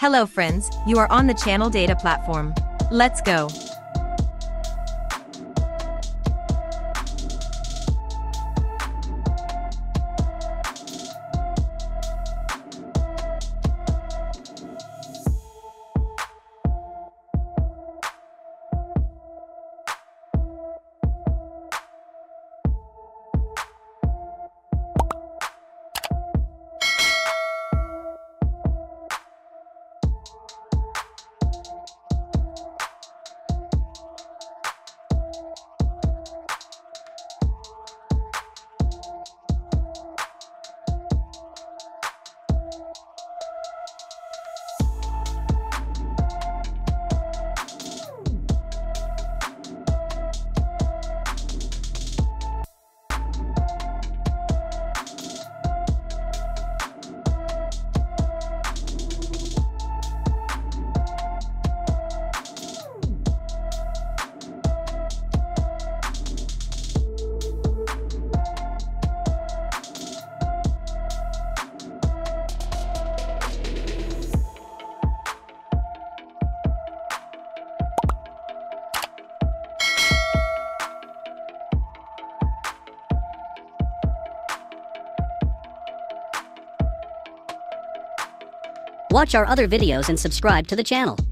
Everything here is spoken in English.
Hello friends, you are on the Channel Data platform. Let's go. Watch our other videos and subscribe to the channel.